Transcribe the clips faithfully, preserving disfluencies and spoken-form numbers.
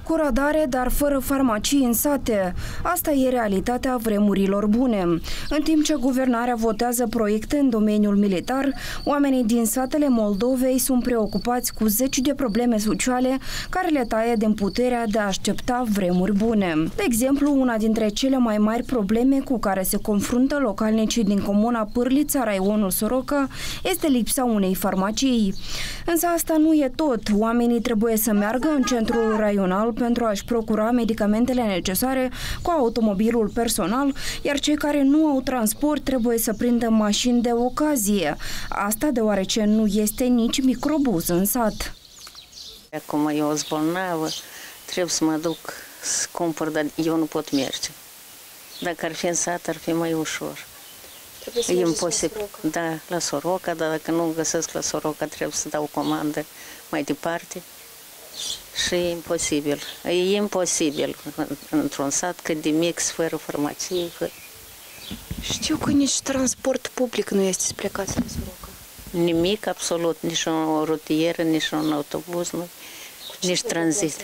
Cu radare, dar fără farmacii în sate. Asta e realitatea vremurilor bune. În timp ce guvernarea votează proiecte în domeniul militar, oamenii din satele Moldovei sunt preocupați cu zeci de probleme sociale care le taie din puterea de a aștepta vremuri bune. De exemplu, una dintre cele mai mari probleme cu care se confruntă localnicii din comuna Pârlița, raionul Soroca, este lipsa unei farmacii. Însă asta nu e tot. Oamenii trebuie să meargă în centrul raional pentru a-și procura medicamentele necesare cu automobilul personal, iar cei care nu au transport trebuie să prindă mașini de ocazie. Asta deoarece nu este nici microbuz în sat. Acum eu sunt bolnavă, trebuie să mă duc să cumpăr, dar eu nu pot merge. Dacă ar fi în sat, ar fi mai ușor. E imposibil. Da, la Soroca, dar dacă nu găsesc la Soroca, trebuie să dau comandă mai departe. Și e imposibil. E imposibil într-un sat cât de mic, fără farmacie. Fără... Știu că nici transport public nu este să plecați la Soroca. Nimic, absolut. Nici o rutieră, nici un autobuz, nu, nici tranzit.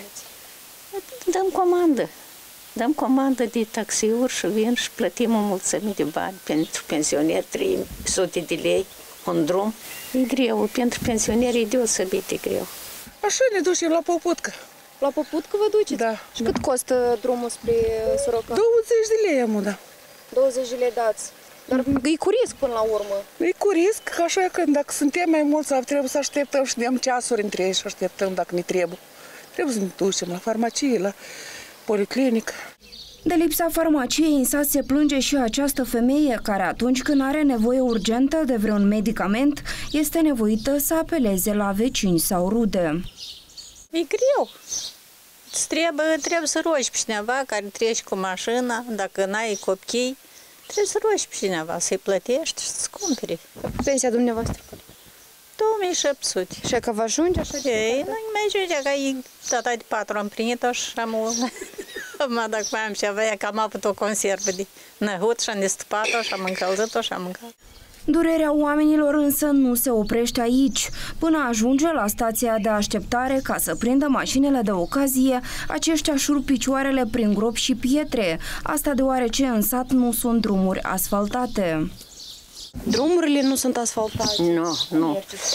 Dăm comandă. Dăm comandă de taxiuri și vin și plătim o mulțime de bani pentru pensionieri, trei sute de lei, un drum. E greu, pentru pensionieri e deosebit de greu. Așa ne ducem la Poputcă. La Poputcă vă duceți? Da. Și cât costă drumul spre Soroca? douăzeci de lei am, da. douăzeci de lei dați. Dar e cu risc până la urmă. E cu risc, așa că dacă suntem mai mulți, trebuie să așteptăm și dăm ceasuri între ei și așteptăm dacă ne trebuie. Trebuie să ne ducem la farmacie, la policlinică. De lipsa farmaciei în sat se plânge și această femeie care atunci când are nevoie urgentă de vreun medicament este nevoită să apeleze la vecini sau rude. E greu. Trebuie, trebuie să rogi pe cineva care trece cu mașina, dacă n-ai copii, trebuie să rogi pe cineva, să-i plătești și să-ți cumpere. Pensia dumneavoastră? două mii șapte sute. Și că vă ajunge așa de Ei, nu mai ajunge, că e data de patru am primit-o și am o... Mă, dacă mai am ceva, e că am avut o conservă de năhut și am destupat-o și am încălzit-o și am mâncat. Durerea oamenilor însă nu se oprește aici. Până ajunge la stația de așteptare ca să prindă mașinile de ocazie, aceștia șurb picioarele prin gropi și pietre. Asta deoarece în sat nu sunt drumuri asfaltate. Drumurile nu sunt asfaltate? Nu, nu.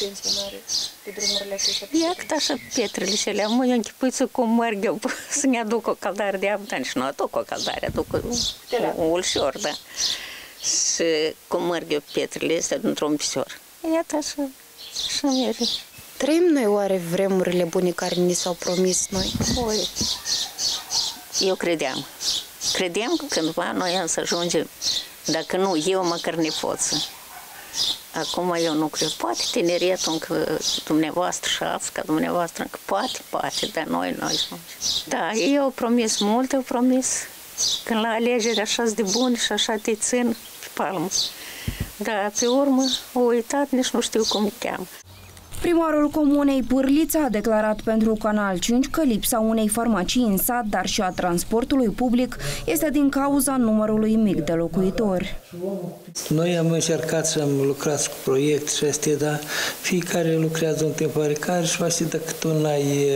Pe drumurile acestea? Ia cât așa pietrele și alea, mă, eu închipuiță cum merg eu să-mi aduc o caldare de apă, dar nici nu aduc o caldare, aduc un ulșor, da. Și cum merg eu pietrele astea dintr-un pisior. Iată așa, așa merge. Trăim noi oare vremurile bune care ni s-au promis noi? Oi, eu credeam. Credeam că cândva noi am să ajungem, dacă nu eu, măcar nepoță. Acum eu nu cred. Poate tineretul încă dumneavoastră și alții ca dumneavoastră încă poate, poate, dar noi, noi nu. Da, ei au promis multe, au promis. Când la alegeri așa de buni și așa te țin pe palmă. Dar pe urmă au uitat, nici nu știu cum îi cheamă. Primarul comunei Pârlița a declarat pentru Canal cinci că lipsa unei farmacii în sat, dar și a transportului public, este din cauza numărului mic de locuitori. Noi am încercat să am lucrat cu proiect și astea, dar fiecare lucrează în timp oarecare și așa dacă tu n-ai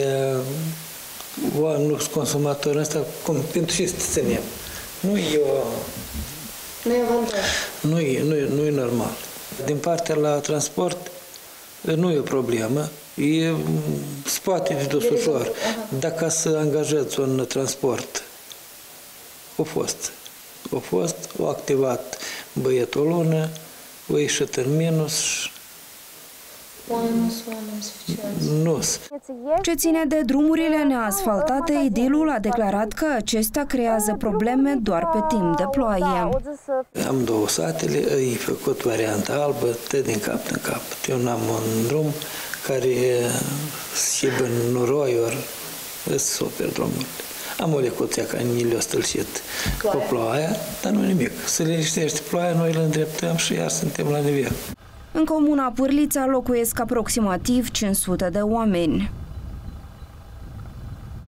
nu consumatorul ăsta, cum, pentru ce să te ținem? Nu e o... Nu e avantaj. Nu e, nu e, nu e normal. Din partea la transport, nu e o problemă, e, se poate de dus ușor. Dacă să angajați un transport, a fost. A fost, a activat băietul o lună, a ieșit în minus. Nu. Ce ține de drumurile neasfaltate, edilul a declarat că acestea creează probleme doar pe timp de ploaie. Am două satele, îi făcut varianta albă, te din cap în cap. Eu n-am un drum care și în noroiuri, sunt super drumuri. Am o lecuția ca ni le-a stâlcit cu ploaia, dar nu nimic. Se liniștește ploaia, noi îl îndreptăm și iar suntem la nivel. În comuna Pârlița locuiesc aproximativ cinci sute de oameni.